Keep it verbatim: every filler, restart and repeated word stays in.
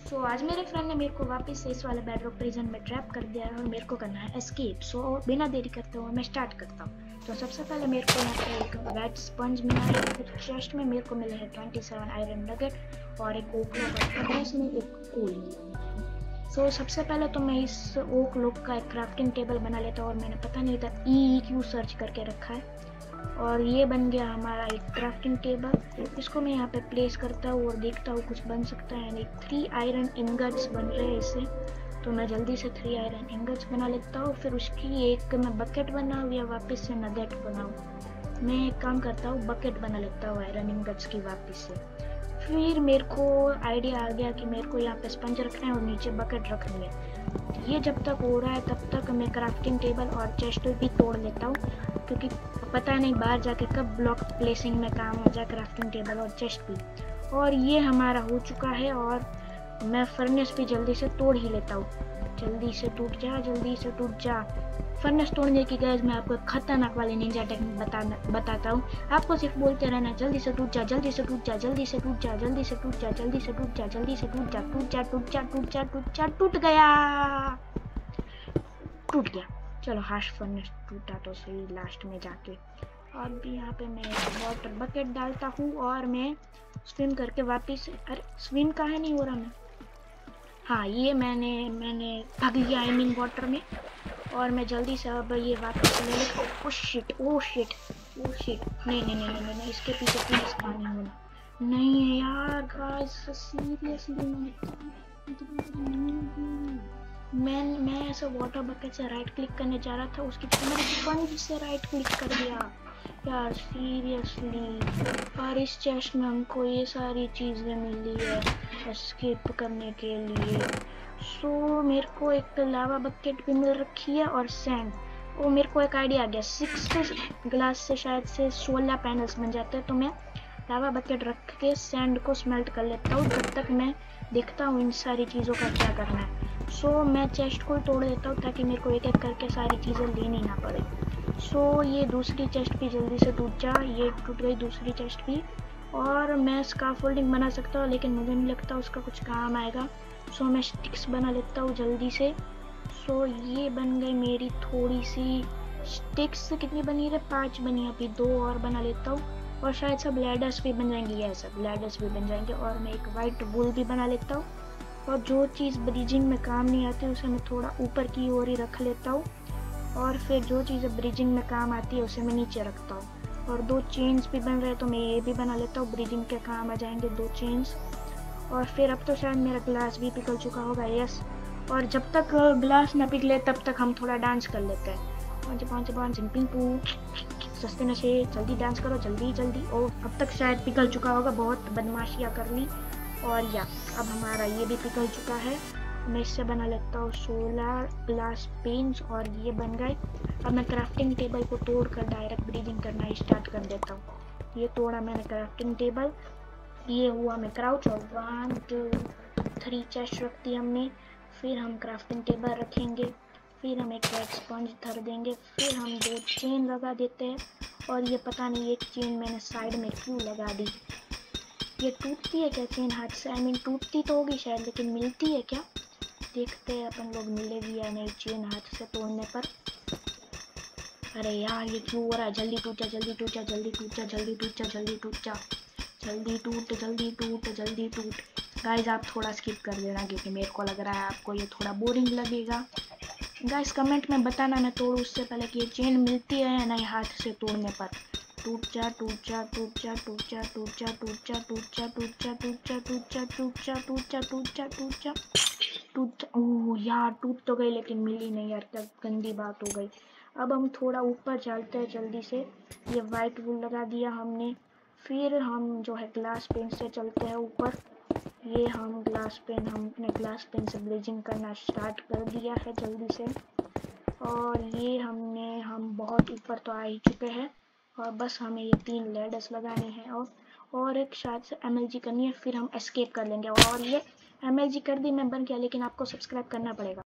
सो so, आज मेरे friend ने मेरे को वापस से इस वाले बेडरॉक प्रिजन में ट्रैप कर दिया है और मेरे को करना है एस्केप। सो so, बिना देरी करते हुए मैं स्टार्ट करता हूँ। तो सबसे पहले मेरे को यहाँ पे एक वेट स्पंज मिला है, फिर चेस्ट में मेरे को मिले हैं ट्वेंटी सेवन आयरन नगेट और एक ओक लॉक और फर्नेस में एक कोल मिला है। सो सबसे पहले तो मैं इस ओक लॉक का एक क्राफ्टिंग टेबल बना लेता हूँ और मैंने पता नहीं था ई क्यू सर्च करके रखा है और ये बन गया हमारा एक क्राफ्टिंग टेबल। इसको मैं यहाँ पे प्लेस करता हूँ और देखता हूँ कुछ बन सकता है नहीं। थ्री आयरन इंगट्स बन रहे हैं इससे, तो मैं जल्दी से थ्री आयरन इंगट्स बना लेता हूँ। फिर उसकी एक मैं बकेट बनाऊँ या वापस से नगेट बनाऊँ। मैं एक काम करता हूँ, बकेट बना लेता हूँ आयरन इंगट्स की वापस से। फिर मेरे को आइडिया आ गया कि मेरे को यहाँ पे स्पंज रखना है और नीचे बकेट रखनी है। ये जब तक हो रहा है तब तक मैं क्राफ्टिंग टेबल और चेस्ट भी तोड़ लेता हूँ, क्योंकि पता नहीं बाहर जाके कब ब्लॉक प्लेसिंग में काम हो जाए क्राफ्टिंग टेबल और चेस्ट भी। और ये हमारा हो चुका है और मैं फर्नेस भी जल्दी से तोड़ ही लेता हूँ। जल्दी से टूट जा, जल्दी से टूट जा। फर्नेस तोड़ने की गाइस मैं आपको खतरनाक वाली निंजा टेक्निक बताना बताता हूँ। आपको सिर्फ बोलते रहना जल्दी से टूट जा, जल्दी से टूट जा, जल्दी से टूट जा, जल्दी से टूट जा, जल्दी से टूट जा, जल्दी से टूट जा, टूट जा, टूट जा, टूट जा, टूट जा, टूट गया, टूट गया। चलो हाश फर्नेस टूटा तो सही लास्ट में जाके। अब भी यहाँ पे मैं वाटर बकेट डालता हूँ और मैं स्विम करके वापस, अरे स्विम कहाँ नहीं हो रहा मैं, हाँ ये मैंने मैंने भाग लिया आई मीन वाटर में। और मैं जल्दी से अब ये वापस ले ले। Oh shit, oh shit, oh shit, नहीं नहीं नहीं नहीं नहीं इसके पीछे प्लीज पानी होना नहीं है यार गाइस, सीरियसली मैं मैं ऐसे वाटर बकेट से राइट क्लिक करने जा रहा था, उसकी मैंने स्पंज से राइट क्लिक कर दिया यार सीरियसली। और इस चेस्ट में हमको ये सारी चीज़ें मिली है एस्केप करने के लिए। सो so, मेरे को एक तो लावा बकेट भी मिल रखी है और सैंड। वो मेरे को एक आइडिया आ गया, सिक्स ग्लास से शायद से सोलह पैनल्स बन जाते हैं। तो मैं लावा बकेट रख के सैंड को स्मेल्ट कर लेता हूँ, तब तक मैं देखता हूँ इन सारी चीज़ों का क्या करना है। सो so, मैं चेस्ट को तोड़ देता हूँ ताकि मेरे को एक एक करके सारी चीज़ें लेनी ना पड़े। सो so, ये दूसरी चेस्ट भी जल्दी से टूट जा, ये टूट गई दूसरी चेस्ट भी। और मैं स्कार्फोल्डिंग बना सकता हूँ लेकिन मुझे नहीं लगता उसका कुछ काम आएगा। सो so, मैं स्टिक्स बना लेता हूँ जल्दी से। सो so, ये बन गई मेरी थोड़ी सी स्टिक्स। कितनी बनी है? पांच बनी, अभी दो और बना लेता हूँ और शायद सब लैडर्स भी बन जाएंगे। ये सब लैडर्स भी बन जाएंगे और मैं एक वाइट वूल भी बना लेता हूँ। और जो चीज़ ब्रिजिंग में काम नहीं आती उसे मैं थोड़ा ऊपर की ओर ही रख लेता हूँ और फिर जो चीज़ें ब्रिजिंग में काम आती है उसे मैं नीचे रखता हूँ। और दो चेन्स भी बन रहे हैं तो मैं ये भी बना लेता हूँ, ब्रिजिंग के काम आ जाएंगे दो चेन्स। और फिर अब तो शायद मेरा ग्लास भी पिघल चुका होगा, यस। और जब तक ग्लास ना पिघले तब तक हम थोड़ा डांस कर लेते हैं। पाँच पाँच पाँच जंपिंग पू सस्ते नशे, जल्दी डांस करो जल्दी जल्दी। ओ अब तक शायद पिघल चुका होगा, बहुत बदमाशियाँ कर ली। और या अब हमारा ये भी पिघल चुका है। मैं इससे बना लेता हूँ सोलह ग्लास पेन्स और ये बन गए। अब मैं क्राफ्टिंग टेबल को तोड़कर डायरेक्ट ब्रीदिंग करना स्टार्ट कर देता हूँ। ये तोड़ा मैंने क्राफ्टिंग टेबल, ये हुआ मैं क्राउच और वन टू थ्री चेस्ट रख दी हमने। फिर हम क्राफ्टिंग टेबल रखेंगे, फिर हम एक रेड स्पंज धर देंगे, फिर हम दो चेन लगा देते हैं। और ये पता नहीं एक चेन मैंने साइड में क्यों लगा दी, ये टूटती है क्या चेन हाथ से? आई मीन टूटती तो होगी शायद लेकिन मिलती है क्या? देखते हैं अपन लोग मिलेगी या नहीं चेन हाथ से तोड़ने पर। अरे यार ये क्यों हो रहा है? जल्दी टूट जा, जल्दी टूट जा, जल्दी टूट जा, जल्दी टूट जा, जल्दी टूट जा, जल्दी टूट, जल्दी टूट, जल्दी टूट। गाइस आप थोड़ा स्किप कर देना क्योंकि मेरे को लग रहा है आपको ये थोड़ा बोरिंग लगेगा। गाइस कमेंट में बताना मैं तोड़ूँ उससे पहले कि ये चेन मिलती है या नहीं हाथ से तोड़ने पर। टूट जा, टूट जा, टूट जा, टूट जा, टूट जा, टूट जा, टूट जा, टूट जा, टूट जा, टूट जा, टूट जा, टूट जा, टूट जा, टूट जा, टूट। ओह यार टूट तो गई लेकिन मिली नहीं यार, क्या गंदी बात हो गई। अब हम थोड़ा ऊपर चलते हैं जल्दी से। ये वाइट वूल लगा दिया हमने, फिर हम जो है ग्लास पेन से चलते हैं ऊपर। ये हम ग्लास पेन हम अपने ग्लास पेन से ब्लेजिंग करना स्टार्ट कर दिया है जल्दी से। और ये हमने हम बहुत ऊपर तो आ ही चुके हैं और बस हमें ये तीन लैडर्स लगाने हैं और और एक शायद से एमएलजी करनी है, फिर हम एस्केप कर लेंगे। और ये एमएलजी कर दी मैं बन गया, लेकिन आपको सब्सक्राइब करना पड़ेगा।